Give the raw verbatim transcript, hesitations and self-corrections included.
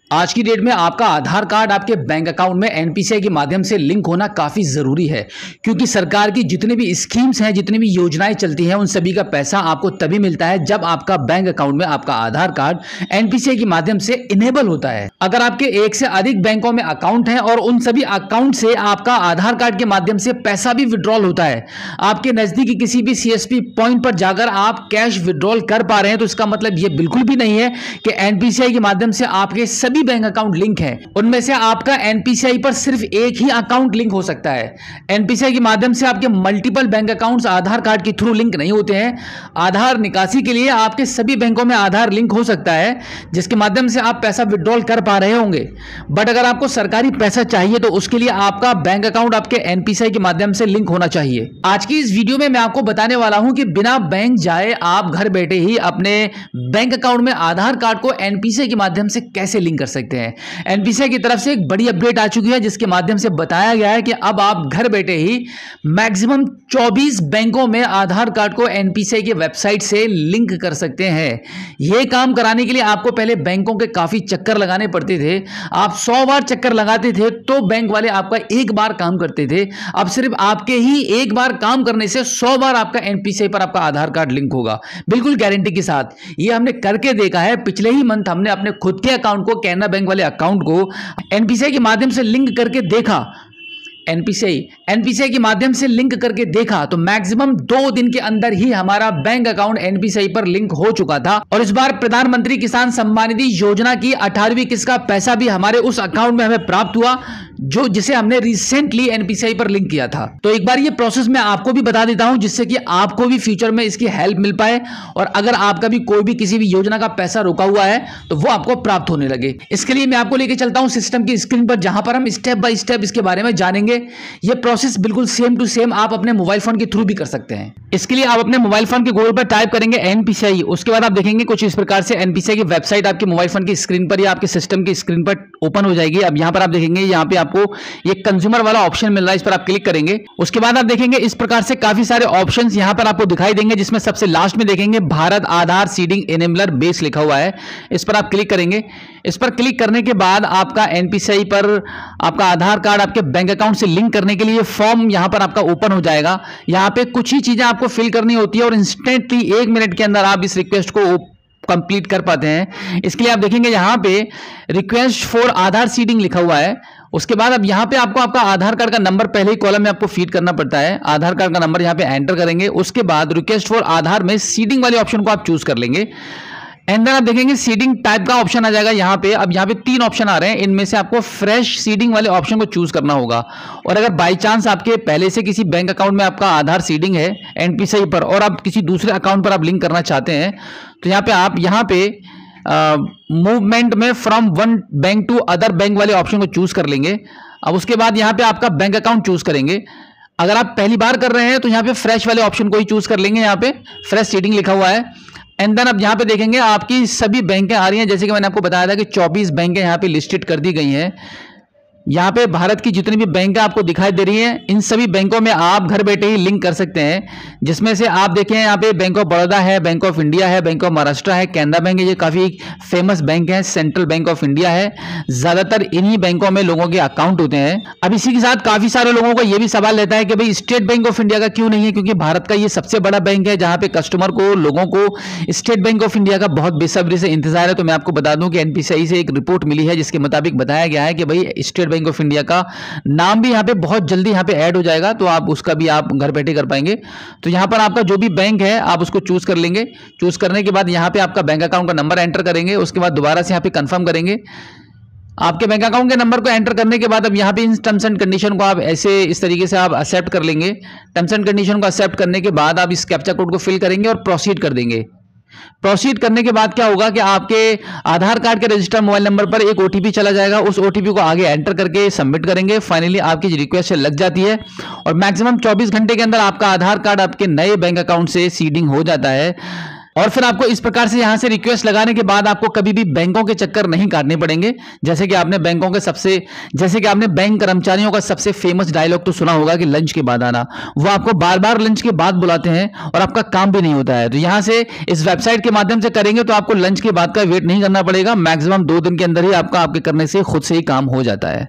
आज की डेट में आपका आधार कार्ड आपके बैंक अकाउंट में एनपीसीआई के माध्यम से लिंक होना काफी जरूरी है, क्योंकि सरकार की जितनी भी स्कीम्स हैं, जितनी भी योजनाएं चलती हैं, उन सभी का पैसा आपको तभी मिलता है जब आपका बैंक अकाउंट में आपका आधार कार्ड एनपीसीआई के माध्यम से इनेबल होता है। अगर आपके एक से अधिक बैंकों में अकाउंट है और उन सभी अकाउंट से आपका आधार कार्ड के माध्यम से पैसा भी विड्रॉल होता है, आपके नजदीकी किसी भी सीएसपी पॉइंट पर जाकर आप कैश विड्रॉल कर पा रहे हैं, तो इसका मतलब यह बिल्कुल भी नहीं है कि एनपीसीआई के माध्यम से आपके सभी बैंक अकाउंट लिंक है। उनमें से आपका एनपीसीआई पर सिर्फ एक ही अकाउंट लिंक हो सकता है। एनपीसीआई के माध्यम से आपके multiple bank accounts Aadhaar card के थ्रू लिंक नहीं होते हैं। आधार निकासी के लिए आपके सभी बैंकों में आधार लिंक हो सकता है, जिसके माध्यम से आप पैसा विड्रॉल कर पा रहे होंगे। बट अगर आपको सरकारी पैसा चाहिए तो उसके लिए आपका बैंक अकाउंट आपके एनपीसीआई के माध्यम से लिंक होना चाहिए। आज की इस वीडियो में मैं आपको बताने वाला हूं कि बिना बैंक जाए आप घर बैठे ही अपने बैंक अकाउंट में आधार कार्ड को एनपीसीआई के माध्यम से कैसे लिंक कर सकते हैं। एनपीसीआई की तरफ से एक बड़ी अपडेट आ चुकी है, जिसके माध्यम से बताया गया है कि अब आप घर बैठे ही मैक्सिमम चौबीस बैंकों में आधार कार्ड को एनपीसीआई की वेबसाइट से लिंक कर सकते हैं। यह काम कराने के लिए आपको पहले बैंकों के काफी चक्कर लगाने पड़ते थे। आप सौ बार चक्कर लगाते थे तो बैंक वाले आपका एक बार काम करते थे। अब सिर्फ आपके ही एक बार काम करने से सौ बार आपका एनपीसीआई पर आपका आधार कार्ड लिंक होगा, बिल्कुल गारंटी के साथ। यह हमने करके देखा है। पिछले ही मंथ हमने अपने खुद के अकाउंट को, कैनरा बैंक वाले अकाउंट को एनपीसीआई के माध्यम से लिंक करके देखा। एनपीसीआई एनपीसीआई के माध्यम से लिंक करके देखा तो मैक्सिमम दो दिन के अंदर ही हमारा बैंक अकाउंट एनपीसीआई पर लिंक हो चुका था। और इस बार प्रधानमंत्री किसान सम्मान निधि योजना की अठारहवीं किस्त का पैसा भी हमारे उस अकाउंट में हमें प्राप्त हुआ, जो जिसे हमने रिसेंटली एनपीसीआई पर लिंक किया था। तो एक बार ये प्रोसेस मैं आपको भी बता देता हूं, जिससे कि आपको भी फ्यूचर में इसकी हेल्प मिल पाए और अगर आपका भी कोई भी किसी भी योजना का पैसा रुका हुआ है तो वो आपको प्राप्त होने लगे। इसके लिए मैं आपको लेके चलता हूं सिस्टम की स्क्रीन पर, जहां पर हम स्टेप बाय स्टेप इसके बारे में जानेंगे। ये प्रोसेस बिल्कुल सेम टू सेम आप अपने मोबाइल फोन के थ्रू भी कर सकते हैं। इसके लिए आप अपने मोबाइल फोन के गूगल पर टाइप करेंगे एनपीसीआई। उसके बाद आप देखेंगे कुछ इस प्रकार से एनपीसीआई की वेबसाइट आपके मोबाइल फोन की स्क्रीन पर या आपके सिस्टम की स्क्रीन पर ओपन हो जाएगी। अब यहां पर आप देखेंगे, यहां पे आपको ये कंज्यूमर वाला ऑप्शन मिल रहा है, इस पर आप क्लिक करेंगे। उसके बाद आप देखेंगे इस प्रकार से काफी सारे ऑप्शंस यहां पर आपको दिखाई देंगे, जिसमें सबसे लास्ट में देखेंगे Bharat Aadhaar seeding enabler base लिखा हुआ है। इस पर आप क्लिक करेंगे। इस पर क्लिक करने के बाद आपका एनपीसीआई पर आपका आधार कार्ड आपके बैंक अकाउंट से लिंक करने के लिए फॉर्म यहां पर आपका ओपन हो जाएगा। यहां पे कुछ ही चीजें आपको फिल करनी होती है और इंस्टेंटली एक मिनट के अंदर आप इस रिक्वेस्ट को कंप्लीट कर पाते हैं। इसके लिए आप देखेंगे यहां पे रिक्वेस्ट फॉर आधार सीडिंग लिखा हुआ है। उसके बाद अब यहां पे आपको आपका आधार कार्ड का नंबर पहले ही कॉलम में आपको फीड करना पड़ता है। आधार कार्ड का नंबर यहां पे एंटर करेंगे। उसके बाद रिक्वेस्ट फॉर आधार में सीडिंग वाले ऑप्शन को आप चूज कर लेंगे। एंड देन आप देखेंगे सीडिंग टाइप का ऑप्शन आ जाएगा यहां पे। अब यहां पे तीन ऑप्शन आ रहे हैं, इनमें से आपको फ्रेश सीडिंग वाले ऑप्शन को चूज करना होगा। और अगर बाय चांस आपके पहले से किसी बैंक अकाउंट में आपका आधार सीडिंग है एनपीसीआई पर और आप किसी दूसरे अकाउंट पर आप लिंक करना चाहते हैं, तो यहां पे आप यहां पे मूवमेंट में from one bank to other bank वाले ऑप्शन को चूज कर लेंगे। अब उसके बाद यहां पे आपका बैंक अकाउंट चूज करेंगे। अगर आप पहली बार कर रहे हैं तो यहां पे फ्रेश वाले ऑप्शन को ही चूज कर लेंगे। यहां पे फ्रेश सीडिंग लिखा हुआ है। एंड देन अब यहां पे देखेंगे आपकी सभी बैंकें आ रही हैं, जैसे कि मैंने आपको बताया था कि चौबीस बैंकें यहां पे लिस्टेड कर दी गई हैं। यहाँ पे भारत की जितनी भी बैंक आपको दिखाई दे रही हैं, इन सभी बैंकों में आप घर बैठे ही लिंक कर सकते हैं। जिसमें से आप देखें यहाँ पे बैंक ऑफ बड़ौदा है, बैंक ऑफ इंडिया है, बैंक ऑफ महाराष्ट्र है, कैनरा बैंक है। ये काफी फेमस बैंक है। सेंट्रल बैंक ऑफ इंडिया है। ज्यादातर इन्हीं बैंकों में लोगों के अकाउंट होते हैं। अब इसी के साथ काफी सारे लोगों को यह भी सवाल रहता है कि भाई स्टेट बैंक ऑफ इंडिया का क्यों नहीं है, क्योंकि भारत का ये सबसे बड़ा बैंक है जहां पे कस्टमर को, लोगों को स्टेट बैंक ऑफ इंडिया का बहुत बेसब्री से इंतजार है। तो मैं आपको बता दूं कि एनपीसीआई से एक रिपोर्ट मिली है, जिसके मुताबिक बताया गया है कि भाई स्टेट बैंक ऑफ इंडिया का नाम भी यहां पे बहुत जल्दी यहां पे ऐड हो जाएगा, तो आप उसका भी आप घर बैठे कर पाएंगे। तो यहां पर आपका जो भी बैंक है आप उसको चूज कर लेंगे। चूज करने के बाद यहां पे आपका बैंक अकाउंट का नंबर एंटर करेंगे। उसके बाद दोबारा से यहां पे कंफर्म करेंगे। आपके बैंक अकाउंट के नंबर को एंटर करने के बाद अब यहां पे इन टर्म्स एंड कंडीशन को आप ऐसे इस तरीके से आप एक्सेप्ट कर लेंगे। टर्म्स एंड कंडीशन को एक्सेप्ट करने के बाद आप इस कैप्चा कोड को फिल करेंगे और प्रोसीड कर देंगे। प्रोसीड करने के बाद क्या होगा कि आपके आधार कार्ड के रजिस्टर्ड मोबाइल नंबर पर एक ओटीपी चला जाएगा। उस ओटीपी को आगे एंटर करके सबमिट करेंगे। फाइनली आपकी रिक्वेस्ट लग जाती है और मैक्सिमम चौबीस घंटे के अंदर आपका आधार कार्ड आपके नए बैंक अकाउंट से सीडिंग हो जाता है। और फिर आपको इस प्रकार से यहां से रिक्वेस्ट लगाने के बाद आपको कभी भी बैंकों के चक्कर नहीं काटने पड़ेंगे। जैसे कि आपने बैंकों के सबसे जैसे कि आपने बैंक कर्मचारियों का सबसे फेमस डायलॉग तो सुना होगा कि लंच के बाद आना, वो आपको बार बार लंच के बाद बुलाते हैं और आपका काम भी नहीं होता है। तो यहां से इस वेबसाइट के माध्यम से करेंगे तो आपको लंच के बाद का वेट नहीं करना पड़ेगा। मैक्सिमम दो दिन के अंदर ही आपका आपके करने से खुद से ही काम हो जाता है।